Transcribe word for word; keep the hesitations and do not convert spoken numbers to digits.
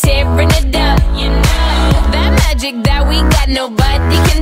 tearing it up. You know that magic that we got, nobody can